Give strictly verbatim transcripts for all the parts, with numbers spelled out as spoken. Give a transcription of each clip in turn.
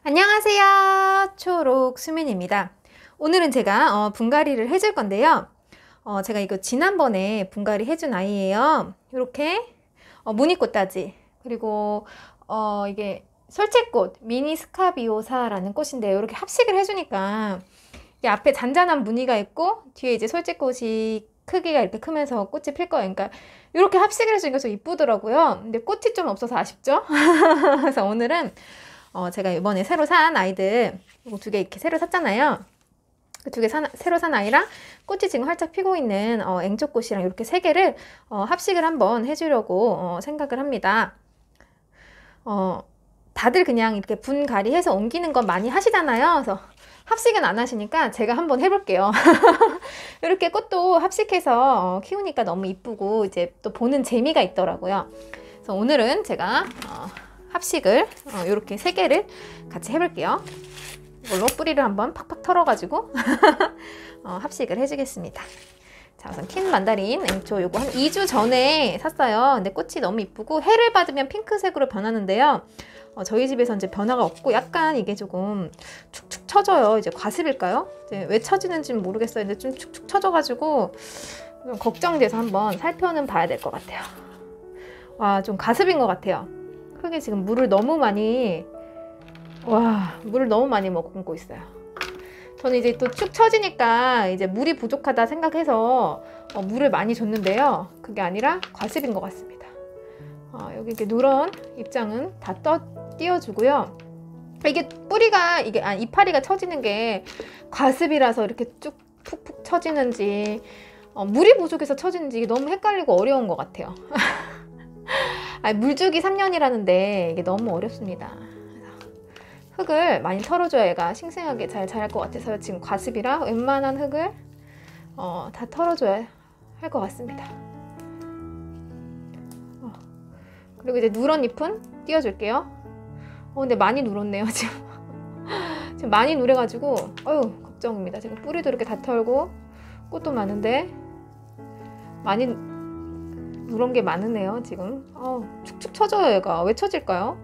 안녕하세요. 초록 수민입니다. 오늘은 제가 어, 분갈이를 해줄 건데요. 어, 제가 이거 지난번에 분갈이 해준 아이예요. 이렇게 어, 무늬꽃다지, 그리고 어, 이게 솔채꽃 미니 스카비오사라는 꽃인데요. 이렇게 합식을 해주니까 이 앞에 잔잔한 무늬가 있고 뒤에 이제 솔채꽃이 크기가 이렇게 크면서 꽃이 필 거예요. 그러니까 이렇게 합식을 해주니까 좀 이쁘더라고요. 근데 꽃이 좀 없어서 아쉽죠? 그래서 오늘은 어, 제가 이번에 새로 산 아이들, 이거 두 개 이렇게 새로 샀잖아요. 그 두 개 새로 산 아이랑 꽃이 지금 활짝 피고 있는 어, 앵초꽃이랑 이렇게 세 개를 어, 합식을 한번 해주려고 어, 생각을 합니다. 어, 다들 그냥 이렇게 분갈이해서 옮기는 건 많이 하시잖아요. 그래서 합식은 안 하시니까 제가 한번 해볼게요. 이렇게 꽃도 합식해서 어, 키우니까 너무 이쁘고 이제 또 보는 재미가 있더라고요. 그래서 오늘은 제가 어, 합식을 어, 이렇게 세 개를 같이 해볼게요. 이걸로 뿌리를 한번 팍팍 털어가지고 어, 합식을 해주겠습니다. 자, 우선 킨 만다린 앵초 요거 한 이 주 전에 샀어요. 근데 꽃이 너무 이쁘고 해를 받으면 핑크색으로 변하는데요. 어, 저희 집에서 이제 변화가 없고 약간 이게 조금 축축 처져요. 이제 과습일까요? 이제 왜 처지는지는 모르겠어요. 근데 좀 축축 처져가지고 좀 걱정돼서 한번 살펴는 봐야 될 것 같아요. 와, 좀 과습인 것 같아요. 흙에 지금 물을 너무 많이 와 물을 너무 많이 머금고 있어요. 저는 이제 또 축 처지니까 이제 물이 부족하다 생각해서 어, 물을 많이 줬는데요. 그게 아니라 과습인 것 같습니다. 어, 여기 이렇게 누런 입장은 다 떠, 띄워주고요. 이게 뿌리가 이게 아, 이파리가 처지는 게 과습이라서 이렇게 쭉 푹푹 처지는지 어, 물이 부족해서 처지는지 이게 너무 헷갈리고 어려운 것 같아요. 아니, 물주기 삼 년이라는데 이게 너무 어렵습니다. 흙을 많이 털어줘야 얘가 싱싱하게 잘 자랄 것 같아서 지금 과습이라 웬만한 흙을 어, 다 털어줘야 할 것 같습니다. 어. 그리고 이제 누런 잎은 띄워줄게요. 어, 근데 많이 누렇네요 지금. 지금 많이 누래가지고 어휴 걱정입니다. 지금 뿌리도 이렇게 다 털고 꽃도 많은데 많이 누런 게 많으네요 지금. 어, 축축 처져요 얘가. 왜 처질까요?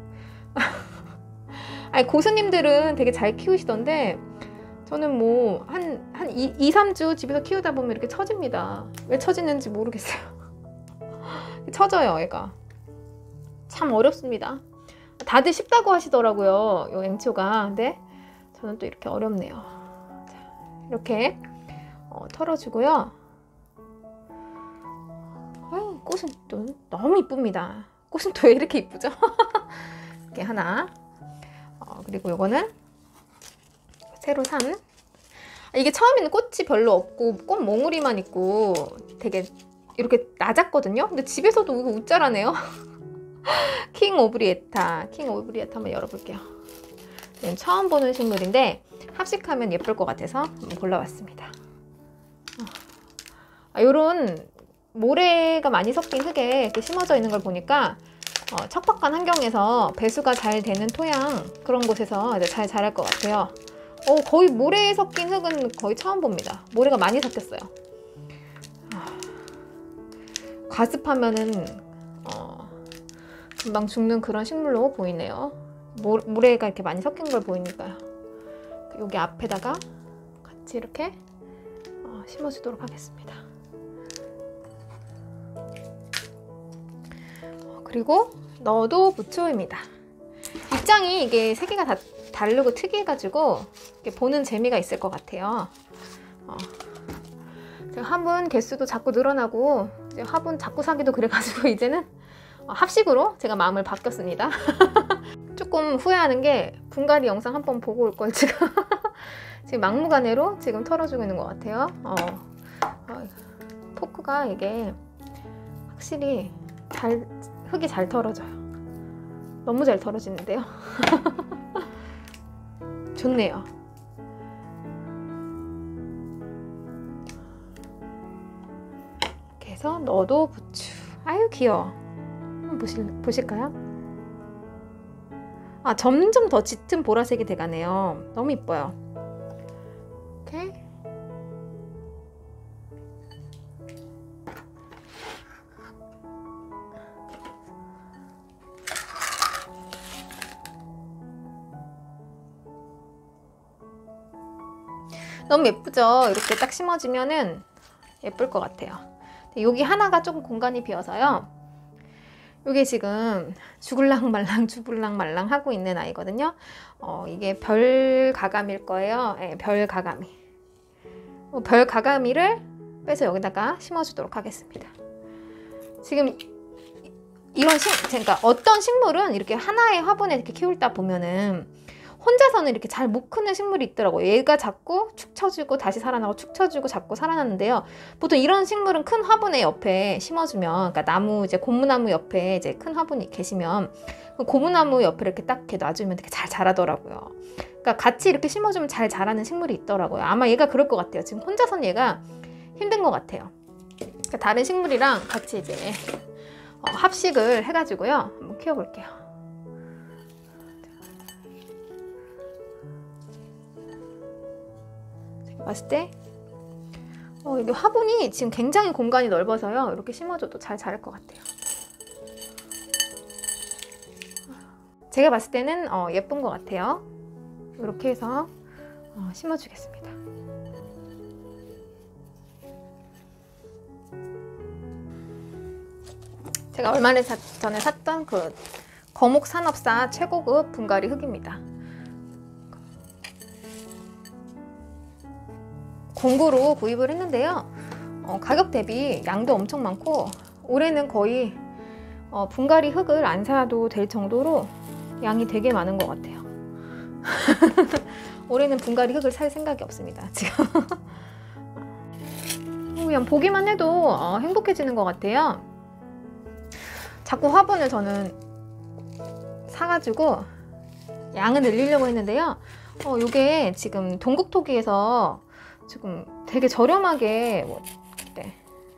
아니 고수님들은 되게 잘 키우시던데 저는 뭐 한 한 이, 삼 주 집에서 키우다 보면 이렇게 처집니다. 왜 처지는지 모르겠어요. 처져요 얘가. 참 어렵습니다. 다들 쉽다고 하시더라고요 요 앵초가. 근데 저는 또 이렇게 어렵네요. 자, 이렇게 어, 털어주고요. 아유, 꽃은 또 너무 이쁩니다. 꽃은 또 왜 이렇게 이쁘죠? 이렇게 하나. 어, 그리고 요거는 새로 산. 이게 처음에는 꽃이 별로 없고 꽃 몽우리만 있고 되게 이렇게 낮았거든요. 근데 집에서도 이거 웃자라네요. 킹 오브리에타. 킹 오브리에타 한번 열어볼게요. 처음 보는 식물인데 합식하면 예쁠 것 같아서 한번 골라봤습니다. 아, 요런 모래가 많이 섞인 흙에 이렇게 심어져 있는 걸 보니까 어, 척박한 환경에서 배수가 잘 되는 토양 그런 곳에서 이제 잘 자랄 것 같아요. 어, 거의 모래에 섞인 흙은 거의 처음 봅니다. 모래가 많이 섞였어요. 아, 과습하면은 어, 금방 죽는 그런 식물로 보이네요. 모, 모래가 이렇게 많이 섞인 걸 보이니까요. 여기 앞에다가 같이 이렇게 어, 심어주도록 하겠습니다. 그리고 너도 부추입니다. 입장이 이게 세 개가 다 다르고 특이해가지고 보는 재미가 있을 것 같아요. 어. 제가 화분 개수도 자꾸 늘어나고 이제 화분 자꾸 사기도 그래가지고 이제는 어, 합식으로 제가 마음을 바뀌었습니다. 조금 후회하는 게 분갈이 영상 한번 보고 올 걸 지금 지금 막무가내로 지금 털어주고 있는 것 같아요. 어. 어, 포크가 이게 확실히 잘 흙이 잘 털어져요. 너무 잘 털어지는데요. 좋네요. 이렇게 해서 너도 부추. 아유 귀여워. 한번 보실, 보실까요? 아, 점점 더 짙은 보라색이 돼가네요. 너무 이뻐요. 이렇게 너무 예쁘죠? 이렇게 딱 심어주면은 예쁠 것 같아요. 여기 하나가 조금 공간이 비어서요. 이게 지금 죽을랑 말랑 죽을랑 말랑 하고 있는 아이거든요. 어, 이게 별 가감일 거예요. 네, 별 가감이. 어, 별 가감이를 빼서 여기다가 심어주도록 하겠습니다. 지금 이런 식, 그러니까 어떤 식물은 이렇게 하나의 화분에 이렇게 키울다 보면은 혼자서는 이렇게 잘 못 크는 식물이 있더라고요. 얘가 자꾸 축 처지고 다시 살아나고 축 처지고 자꾸 살아나는데요. 보통 이런 식물은 큰 화분에 옆에 심어주면, 그러니까 나무, 이제 고무나무 옆에 이제 큰 화분이 계시면 그 고무나무 옆에 이렇게 딱 이렇게 놔주면 되게 잘 자라더라고요. 그러니까 같이 이렇게 심어주면 잘 자라는 식물이 있더라고요. 아마 얘가 그럴 것 같아요. 지금 혼자서는 얘가 힘든 것 같아요. 그러니까 다른 식물이랑 같이 이제 어, 합식을 해가지고요. 한번 키워볼게요. 봤을 때 어, 이게 화분이 지금 굉장히 공간이 넓어서요. 이렇게 심어줘도 잘 자랄 것 같아요. 제가 봤을 때는 어, 예쁜 것 같아요. 이렇게 해서 어, 심어주겠습니다. 제가 얼마 전에 샀던 그 거목산업사 최고급 분갈이 흙입니다. 공구로 구입을 했는데요. 어, 가격 대비 양도 엄청 많고 올해는 거의 어, 분갈이 흙을 안 사도 될 정도로 양이 되게 많은 것 같아요. 올해는 분갈이 흙을 살 생각이 없습니다. 지금 그냥 보기만 해도 어, 행복해지는 것 같아요. 자꾸 화분을 저는 사가지고 양을 늘리려고 했는데요. 어, 요게 지금 동국토기에서 지금 되게 저렴하게 뭐 그때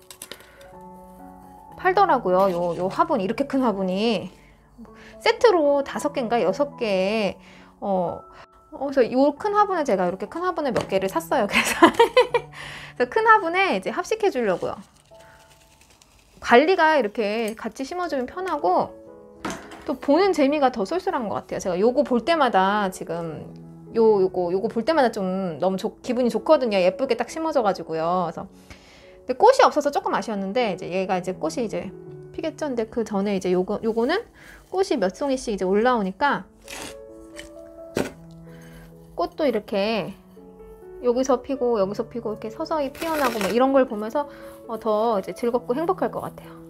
팔더라고요. 요, 요 화분, 이렇게 큰 화분이 세트로 다섯 개인가 여섯 개. 어, 어, 그래서 요 큰 화분에 제가 이렇게 큰 화분에 몇 개를 샀어요. 그래서, 그래서 큰 화분에 이제 합식해 주려고요. 관리가 이렇게 같이 심어주면 편하고 또 보는 재미가 더 쏠쏠한 것 같아요. 제가 요거 볼 때마다 지금 요, 요거, 요거 볼 때마다 좀 너무 좋, 기분이 좋거든요. 예쁘게 딱 심어져가지고요. 그래서. 근데 꽃이 없어서 조금 아쉬웠는데, 이제 얘가 이제 꽃이 이제 피겠죠? 근데 그 전에 이제 요거, 요거는 꽃이 몇 송이씩 이제 올라오니까, 꽃도 이렇게 여기서 피고, 여기서 피고, 이렇게 서서히 피어나고, 뭐 이런 걸 보면서 어, 더 이제 즐겁고 행복할 것 같아요.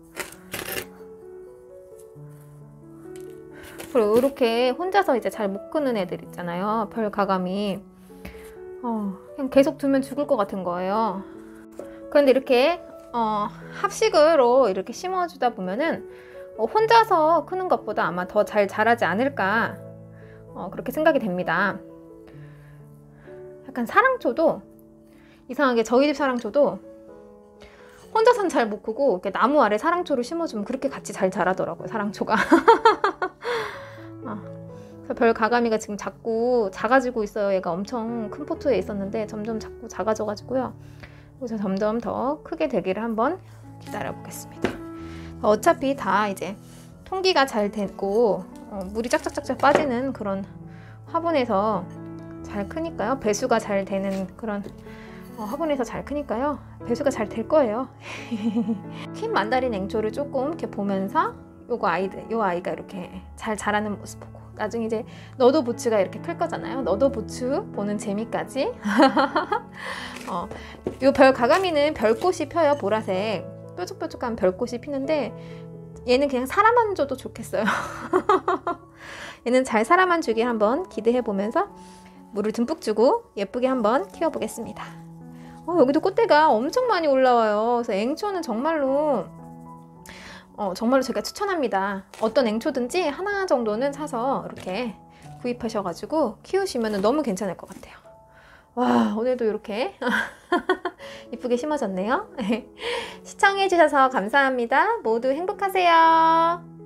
그리고 이렇게 혼자서 이제 잘 못 크는 애들 있잖아요. 별 가감이. 어, 그냥 계속 두면 죽을 것 같은 거예요. 그런데 이렇게 어, 합식으로 이렇게 심어주다 보면은 어, 혼자서 크는 것보다 아마 더 잘 자라지 않을까 어, 그렇게 생각이 됩니다. 약간 사랑초도 이상하게 저희 집 사랑초도 혼자선 잘 못 크고 이렇게 나무 아래 사랑초를 심어주면 그렇게 같이 잘 자라더라고요. 사랑초가. 어, 그래서 별 가가미가 지금 자꾸 작아지고 있어요. 얘가 엄청 큰 포트에 있었는데 점점 자꾸 작아져가지고요. 그래서 점점 더 크게 되기를 한번 기다려 보겠습니다. 어차피 다 이제 통기가 잘 되고 어, 물이 짝짝짝짝 빠지는 그런 화분에서 잘 크니까요. 배수가 잘 되는 그런 어, 화분에서 잘 크니까요. 배수가 잘 될 거예요. 흰 만다린 앵초를 조금 이렇게 보면서 요거 아이들, 요 아이가 이렇게 잘 자라는 모습 보고 나중에 이제 너도 부추가 이렇게 클 거잖아요. 너도 부추 보는 재미까지. 어, 요 별 가가미는 별꽃이 펴요. 보라색 뾰족뾰족한 별꽃이 피는데 얘는 그냥 사람만 줘도 좋겠어요. 얘는 잘 사람만 주길 한번 기대해 보면서 물을 듬뿍 주고 예쁘게 한번 키워보겠습니다. 어, 여기도 꽃대가 엄청 많이 올라와요. 그래서 앵초는 정말로 어, 정말로 제가 추천합니다. 어떤 앵초든지 하나 정도는 사서 이렇게 구입하셔가지고 키우시면 너무 괜찮을 것 같아요. 와, 오늘도 이렇게 이쁘게 심어졌네요. 시청해주셔서 감사합니다. 모두 행복하세요.